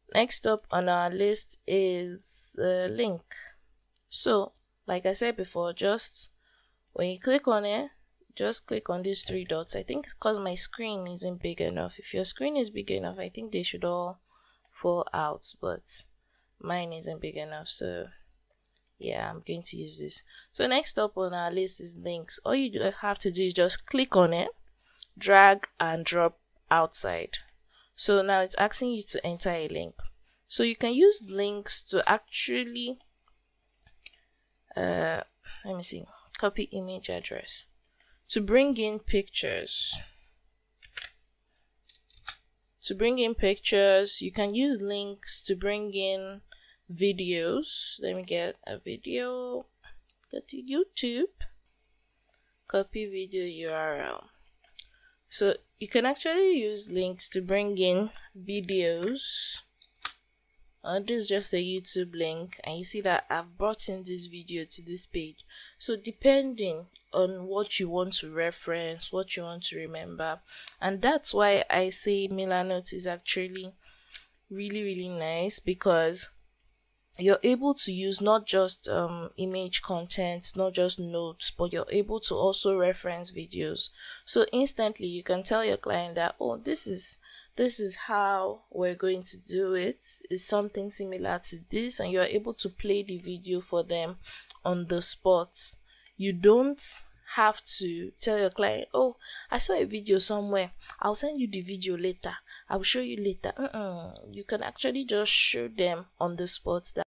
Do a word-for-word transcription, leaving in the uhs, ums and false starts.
Next up on our list is a link. So like I said before, just when you click on it, just click on these three dots. I think it's because my screen isn't big enough. If your screen is big enough, I think they should all fall out, but mine isn't big enough, so yeah, I'm going to use this. So next up on our list is links. All you have to do is just click on it, drag and drop outside. So now it's asking you to enter a link. So you can use links to actually uh let me see, copy image address to bring in pictures. To bring in pictures, you can use links to bring in videos. Let me get a video. Go to YouTube. Copy video U R L. So you can actually use links to bring in videos. Uh, this is just a YouTube link, and you see that I've brought in this video to this page. So depending on what you want to reference, what you want to remember, and that's why I say Milanote is actually really really nice, because you're able to use not just um, image content, not just notes, but you're able to also reference videos. So instantly you can tell your client that, oh, this is this is how we're going to do it. It's something similar to this, and you're able to play the video for them on the spot. You don't have to tell your client, oh, I saw a video somewhere, I'll send you the video later, I'll show you later. Mm-mm. You can actually just show them on the spot that